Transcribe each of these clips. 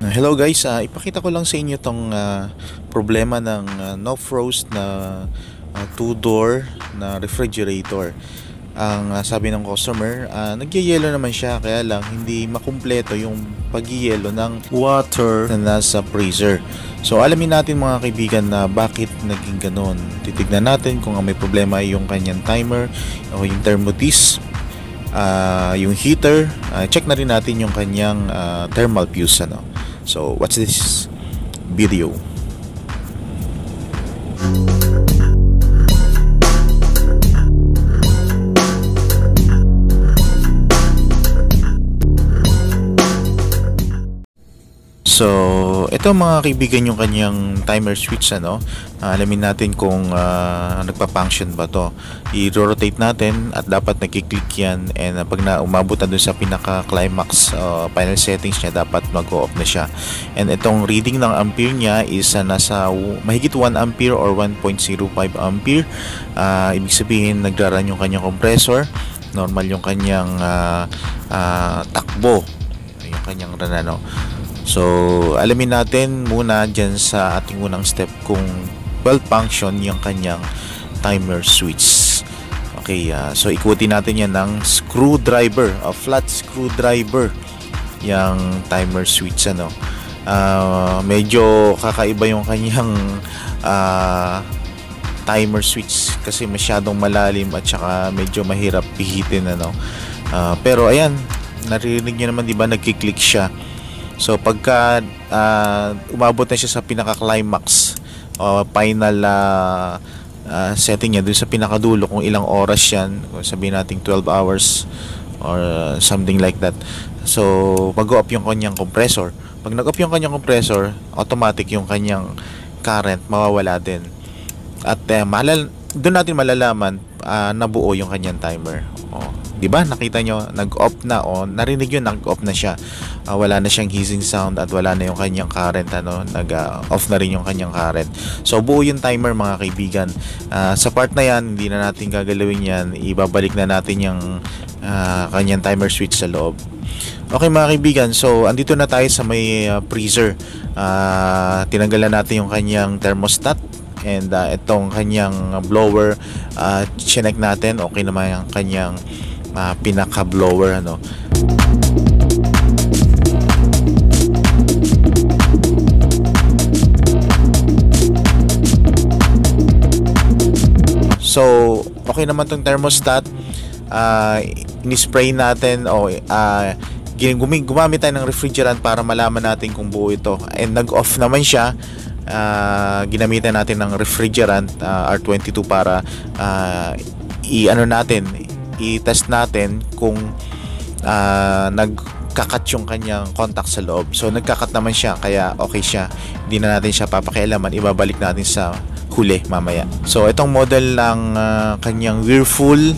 Hello guys, ipakita ko lang sa inyo tong problema ng no frost na two-door na refrigerator. Ang sabi ng customer, nagyayelo naman siya kaya lang hindi makumpleto yung pagyayelo ng water na nasa freezer. So alamin natin mga kaibigan na bakit naging ganon. Titignan natin kung may problema yung kanyang timer o yung Thermodisc, yung heater. Check na rin natin yung kanyang thermal fuse ano. So watch this video. So, ito mga kaibigan yung kanyang timer switch ano. Alamin natin kung nagpa-function ba to. I-rotate natin at dapat nagki-click yan, and pag umabot na dun sa pinaka-climax final settings niya, dapat mag-o-off na siya. And itong reading ng ampere niya is nasa mahigit 1 ampere or 1.05 ampere. Ibig sabihin nagra-run yung kanyang compressor, normal yung kanyang takbo, yung kanyang run ano. So, alamin natin muna dyan sa ating unang step kung well function yung kanyang timer switch. Okay, so ikutin natin yan ng screwdriver, flat screwdriver yung timer switch ano. Medyo kakaiba yung kanyang timer switch kasi masyadong malalim at saka medyo mahirap pihitin ano. Pero ayan, naririnig niyo naman 'di ba, nagki-click siya. So pagka umabot na siya sa pinaka-climax o final setting niya dun sa pinakadulo, kung ilang oras yan, sabihin natin 12 hours or something like that. So mag-o-off yung kanyang compressor. Pag nag-off yung kanyang compressor, automatic yung kanyang current mawawala din. At doon natin malalaman nabuo yung kanyang timer. Di ba? Nakita nyo, nag-off na o narinig yun, nag-off na siya. Wala na siyang hissing sound at wala na yung kanyang current ano, nag-off na rin yung kanyang current. So buo yung timer mga kaibigan. Sa part na yan, hindi na natin gagalawin yan. Ibabalik na natin yung kanyang timer switch sa loob. Okay mga kaibigan, so andito na tayo sa may freezer. Tinanggalan natin yung kanyang thermostat. And itong kanyang blower, chinek natin, okay naman yung kanyang pinaka-blower ano. So okay naman tong thermostat. Ini-spray natin o gumamit tayo ng refrigerant para malaman natin kung buo ito, and nag-off naman siya. Ginamitan natin ng refrigerant R22 para i-test natin kung nagkakat yung kanyang contact sa loob. So nagkakat naman siya, kaya okay siya. Hindi na natin siya papakialaman, ibabalik natin sa huli mamaya. So itong model ng kanyang Whirlpool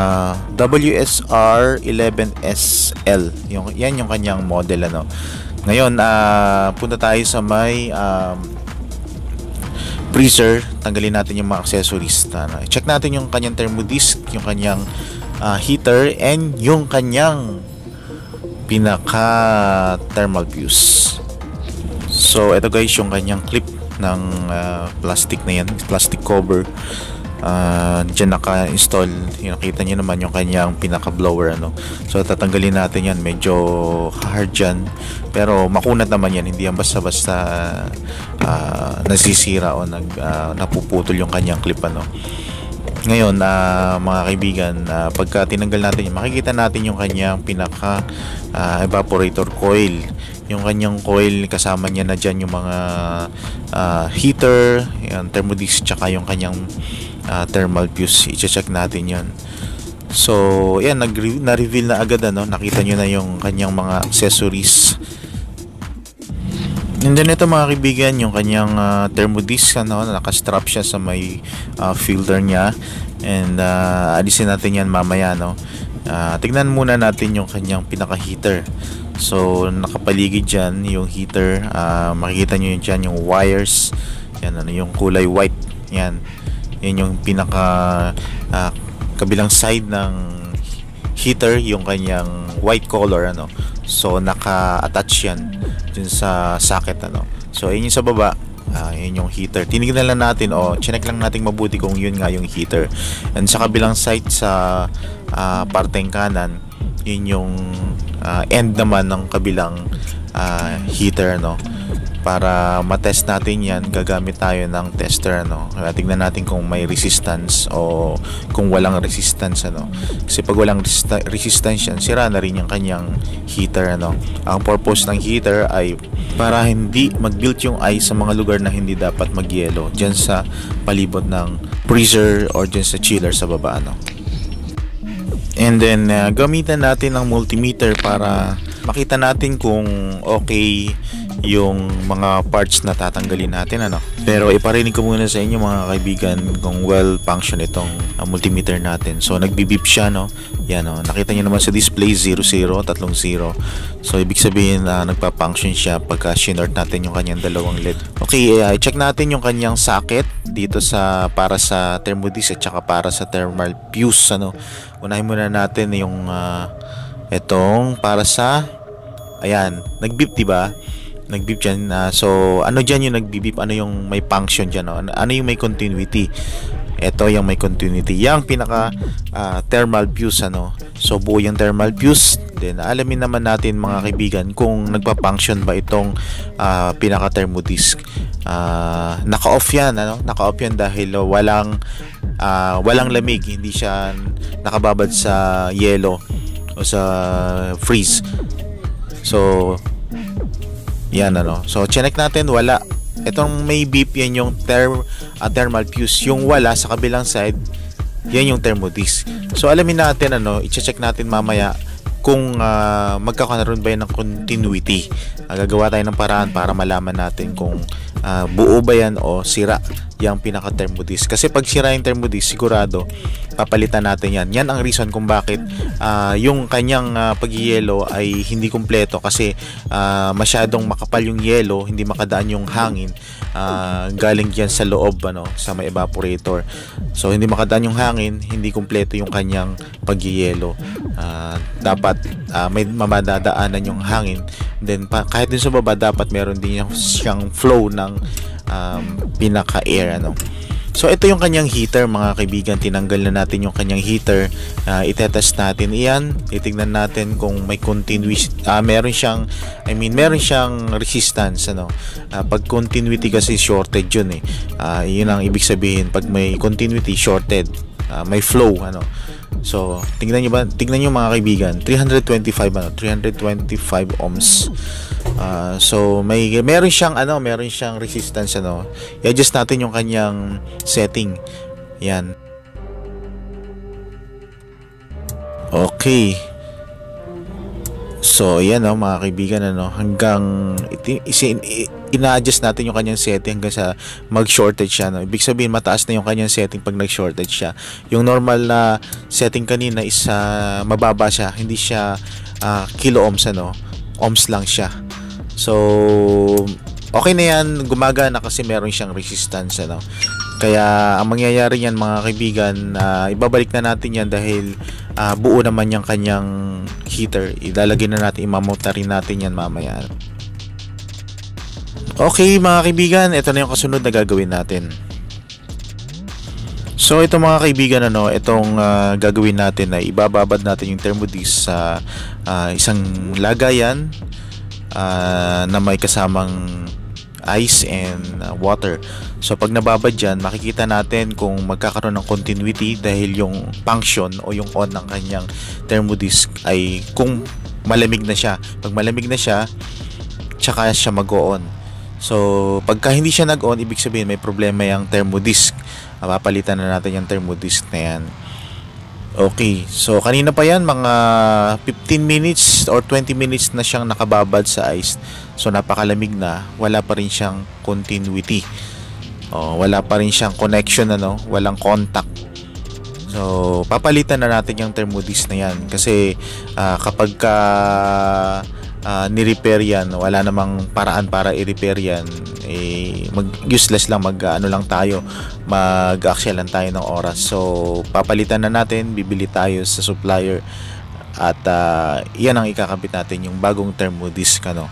WSR11SL, yan yung kanyang model ano. Ngayon punta tayo sa may freezer, tanggalin natin yung mga accessories. Check natin yung kanyang Thermodisc, yung kanyang heater, and yung kanyang pinaka thermal fuse. So ito guys yung kanyang clip ng plastic na yan, plastic cover. Diyan naka-install, nakita nyo naman yung kanyang pinaka-blower ano. So tatanggalin natin yan, medyo hard yan, pero makunat naman yan, hindi yan basta-basta nasisira o napuputol yung kanyang clip ano. Ngayon mga kaibigan, pagka tinanggal natin yan, makikita natin yung kanyang pinaka evaporator coil. Yung kanyang coil, kasama niya na dyan yung mga heater, yung Thermodisc, tsaka yung kanyang thermal fuse. I-check natin yan. So yan, na-reveal na agad ano. Nakita nyo na yung kanyang mga accessories. And then ito mga kaibigan, yung kanyang Thermodisc ano, nakastrap siya sa may filter niya. And alisin natin yan mamaya no. Tignan muna natin yung kanyang pinaka heater. So nakapaligid dyan yung heater. Makikita nyo yun dyan, yung wires yan ano, yung kulay white yan. Yan yung pinaka kabilang side ng heater, yung kanyang white color ano. So naka-attach yan dun sa socket ano. So ayun yung sa baba, yun yung heater. Tinignan lang natin o chinek lang natin mabuti kung yun nga yung heater. And sa kabilang side sa parteng kanan, yun yung end naman ng kabilang heater no. Para matest natin yan, gagamit tayo ng tester no. Tingnan natin kung may resistance o kung walang resistance ano. Kasi pag walang resistance yan, sira na rin yung kanyang heater ano. Ang purpose ng heater ay para hindi mag-build yung ice sa mga lugar na hindi dapat magyelo, dyan sa palibot ng freezer or dyan sa chiller sa baba ano. And then gamitan natin ng multimeter para makita natin kung okay yung mga parts na tatanggalin natin ano. Pero iparinig ko muna sa inyo mga kaibigan kung well function itong multimeter natin. So nagbi-beep siya no. Yan no. Nakita niyo naman sa display 0030. So ibig sabihin nagpa-function siya pagka shinort natin yung kanyang dalawang LED. Okay, i-check natin yung kanyang socket dito sa para sa Thermodisc at saka para sa thermal fuse ano. Unahin muna natin yung itong para sa ayan, nag-beep diba? Nag-beep dyan. So ano dyan yung nag-beep? Ano yung may function dyan? No? Ano yung may continuity? Ito yung may continuity. Yung pinaka thermal fuse ano. So buo yung thermal fuse. Then alamin naman natin mga kaibigan kung nagpa-function ba itong pinaka thermodisc. Naka-off yan ano? Naka-off yan dahil walang lamig. Hindi siya nakababad sa yelo o sa freeze. So yan ano. So check natin, wala. Itong may beep yan yung thermal fuse. Yung wala sa kabilang side, yan yung thermodisc. So alamin natin ano, i-check natin mamaya kung magkakaroon ba yan ng continuity. Gagawa tayo ng paraan para malaman natin kung buo ba yan o sira yung pinaka thermodisc. Kasi pag sira yung thermodisc, sigurado papalitan natin yan. Yan ang reason kung bakit yung kanyang pagyelo ay hindi kumpleto, kasi masyadong makapal yung yelo, hindi makadaan yung hangin galing dyan sa loob ano, sa may evaporator. So hindi makadaan yung hangin, hindi kumpleto yung kanyang pagyelo. Dapat may mamadadaanan yung hangin. Then kahit din sa baba, dapat meron din siyang flow ng pinaka-air ano. So ito yung kanyang heater mga kaibigan. Tinanggal na natin yung kanyang heater. Itetest natin iyan. Titingnan natin kung may continuity. Meron siyang resistance ano. Pag continuity kasi shorted yun eh. Yun ang ibig sabihin. Pag may continuity, shorted. May flow ano. So tingnan niyo mga kaibigan, 325 ohms. So meron siyang resistance ano. I-adjust natin yung kanyang setting. Yan. Okay. So yan mga kaibigan ano, hanggang ina-adjust natin yung kanyang setting hanggang sa mag-shortage siya no. Ibig sabihin mataas na yung kanyang setting pag nag-shortage siya. Yung normal na setting kanina is mababa siya, hindi siya kilo ohms ano, ohms lang siya. So okay na yan, gumagana kasi meron siyang resistance ano. Kaya ang mangyayari yan mga kaibigan, ibabalik na natin yan dahil buo naman yung kanyang heater. Ilalagay na natin, imamount na rin natin yan mamaya. Okay mga kaibigan, ito na yung kasunod na gagawin natin. So ito mga kaibigan ano, itong gagawin natin ay ibababad natin yung thermodisc sa isang lagayan na may kasamang ice and water. So pag nababad dyan, makikita natin kung magkakaroon ng continuity dahil yung function o yung on ng kanyang thermodisc ay kung malamig na siya. Pag malamig na siya, tsaka siya mag-on. So pagka hindi siya nag-on, ibig sabihin may problema yung thermodisc. Papalitan na natin yung thermodisc na yan. Okay, so kanina pa yan, mga 15 minutes or 20 minutes na siyang nakababad sa ice. So napakalamig na, wala pa rin siyang continuity. Wala pa rin siyang connection ano, walang contact. So papalitan na natin yung thermodisc na yan kasi kapag ni-repair yan, wala namang paraan para i-repair yan, useless lang, lang tayo, mag-aksya lang tayo ng oras. So papalitan na natin, bibili tayo sa supplier at yan ang ikakabit natin, yung bagong thermodisc ano.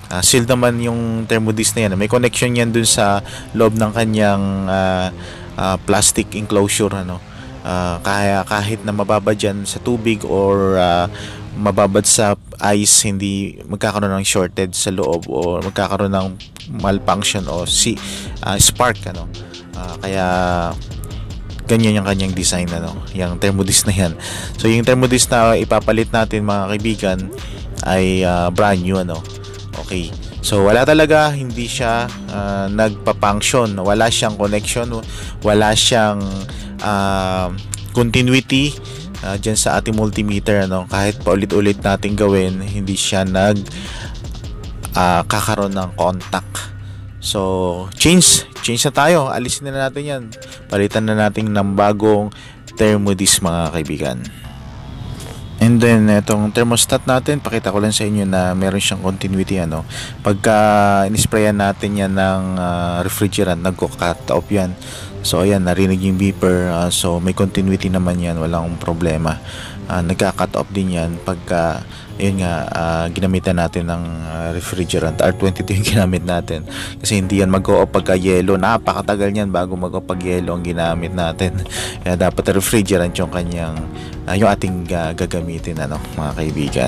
Sealed naman yung Thermodisc na yan. May connection yan dun sa loob ng kanyang plastic enclosure, ano. Kaya kahit na mababad dyan sa tubig or mababad sa ice, hindi magkakaroon ng shortage sa loob o magkakaroon ng malfunction o spark, ano. Kaya ganyan yung kanyang design, ano, yung Thermodisc na yan. So yung Thermodisc na ipapalit natin, mga kaibigan, ay brand new, ano. Okay. So wala talaga, hindi siya nagpa-function, wala siyang connection, wala siyang continuity dyan sa ating multimeter, ano. Kahit paulit-ulit natin gawin, hindi siya kakaroon ng contact. So change na tayo, alisin na natin yan, palitan na natin ng bagong Thermodisc, mga kaibigan. And then itong thermostat natin, pakita ko lang sa inyo na meron siyang continuity, ano. Pagka inisprayan natin yan ng refrigerant, nagko-cut off yan. So ayan, narinig yung beeper. So may continuity naman yan, walang problema. Nagka-cut off din yan pagka ayun nga, ginamitan natin ng refrigerant. R22 yung ginamit natin, kasi hindi yan mag-o-off pagka yelo. Napakatagal niyan bago mag-o-off pag yelo ang ginamit natin. Kaya dapat refrigerant yung kanyang yung ating gagamitin, ano, mga kaibigan.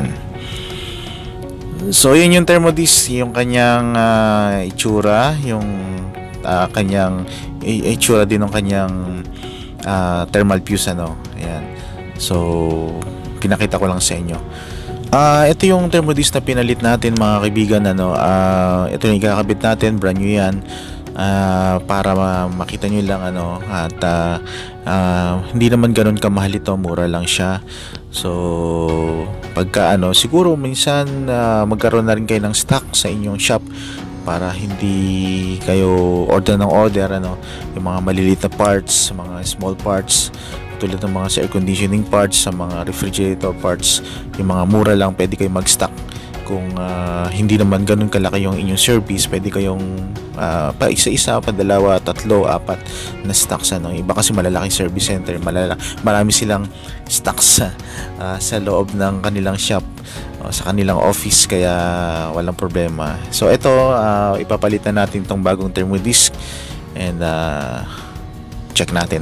So yun yung Thermodisc, yung kanyang itsura, yung kanyang itsura din ng kanyang thermal fuse, ano. Ayan. So pinakita ko lang sa inyo. Ito yung Thermodisc na pinalit natin, mga kaibigan, ano. Ito yung ikakabit natin, brand new yan. Para makita nyo lang, ano. At hindi naman ganun kamahal ito, mura lang siya. So pagka siguro minsan magkaroon na rin kayo ng stock sa inyong shop, para hindi kayo order ng order, ano. Yung mga maliliit na parts, mga small parts, tulad ng mga air conditioning parts, sa mga refrigerator parts, yung mga mura lang, pwede kayo mag-stock. Kung hindi naman ganun kalaki yung inyong service, pwede kayong pa isa-isa, pa dalawa, tatlo, apat na stocks, ano. Iba kasi malalaking service center, marami silang stocks sa loob ng kanilang shop, sa kanilang office, kaya walang problema. So ito, ipapalitan natin tong bagong Thermodisc, and check natin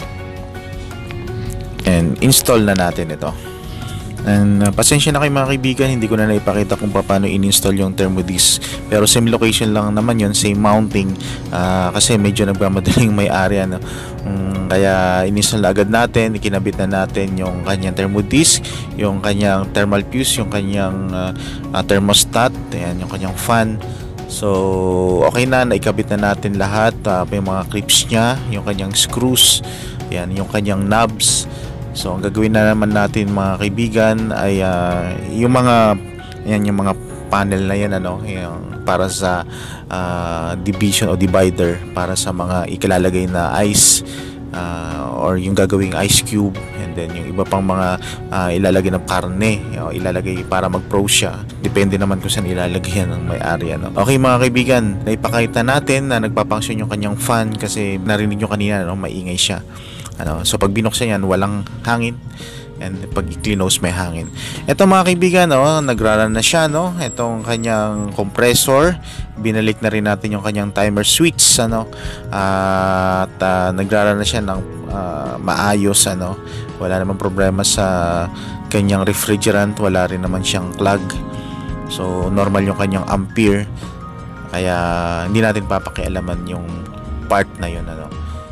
and install na natin ito. And pasensya na kayo, mga kaibigan, hindi ko na naipakita kung paano in-install yung Thermodisc, pero same location lang naman yun, same mounting, kasi medyo nagmamadaling may-ari, ano. Kaya in-install na agad natin, ikinabit na natin yung kanyang Thermodisc, yung kanyang thermal fuse, yung kanyang thermostat, ayan, yung kanyang fan. So okay na, naikabit na natin lahat, yung mga clips nya, yung kanyang screws, ayan, yung kanyang knobs. So ang gagawin na naman natin, mga kaibigan, ay yung mga panel na yan, ano, yung para sa division o divider, para sa mga ikilalagay na ice, or yung gagawing ice cube, and then yung iba pang mga ilalagay ng karne, ilalagay para mag-pro siya. Depende naman kung saan ilalagay yan ng may-ari, ano. Okay, mga kaibigan, naipakita natin na nagpapunction yung kanyang fan, kasi narinig nyo kanina, no, maingay siya, ano. So pag binuksan yan, walang hangin, and pag i-close, may hangin. Ito, mga kaibigan, no, nagraran na siya, no. Itong kanyang compressor, binalik na rin natin yung kanyang timer switch, ano. At nagraran na siya ng maayos, ano. Wala namang problema sa kanyang refrigerant, wala rin naman siyang clog. So normal yung kanyang ampere, kaya hindi natin papakialaman yung part na yun, ano.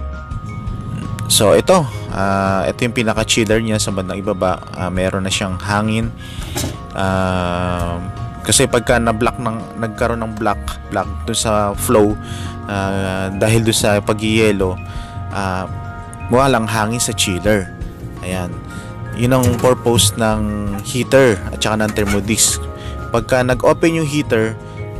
So ito yung pinaka chiller niya sa bandang ibaba. Meron na siyang hangin, kasi pagka nagkaroon ng block dun sa flow, dahil dun sa pagyelo, walang hangin sa chiller. Ayan, yun ang purpose ng heater at saka ng Thermodisc. Pagka nag-open yung heater,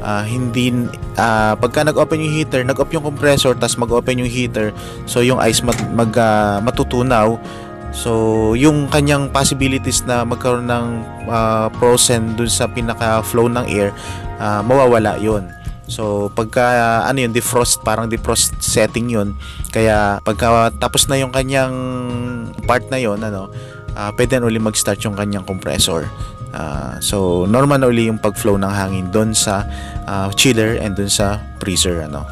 pagka nag-open yung heater, nag-off yung compressor, tas mag-open yung heater, so yung ice matutunaw. So yung kanyang possibilities na magkaroon ng frozen dun sa pinaka flow ng air, mawawala yun. So pagka yun, defrost, parang defrost setting yun. Kaya pagka tapos na yung kanyang part na yun, ano, pwede na ulit mag-start yung kanyang compressor. So normal na uli yung pag-flow ng hangin doon sa chiller and doon sa freezer, ano.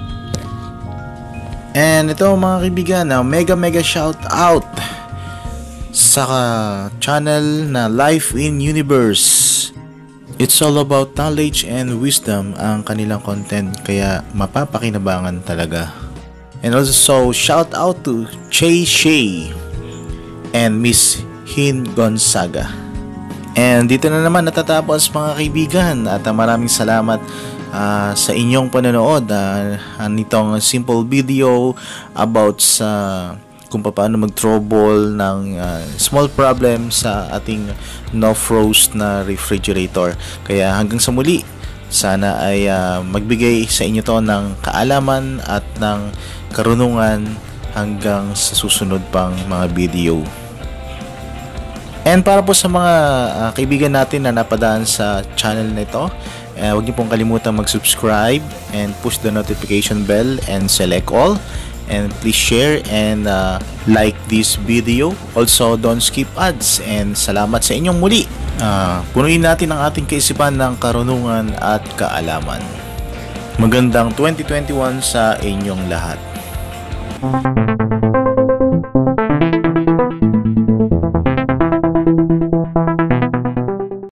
And ito mga kaibigan, mega shout out sa channel na Life in Universe. It's all about knowledge and wisdom ang kanilang content, kaya mapapakinabangan talaga. And also shout out to Che Shay and Miss Hin Gonzaga. And dito na naman natatapos mga kaibigan, at maraming salamat sa inyong panonood nitong simple video about sa kung paano mag-trouble ng small problem sa ating no-frost na refrigerator. Kaya hanggang sa muli, sana ay magbigay sa inyo to ng kaalaman at ng karunungan hanggang sa susunod pang mga video. And para po sa mga kaibigan natin na napadaan sa channel na ito, huwag niyo pong kalimutan mag-subscribe and push the notification bell and select all. And please share and like this video. Also, don't skip ads. And salamat sa inyong muli. Punuin natin ang ating kaisipan ng karunungan at kaalaman. Magandang 2021 sa inyong lahat.